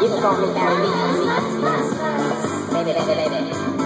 This is called Gary B. Baby, baby, baby.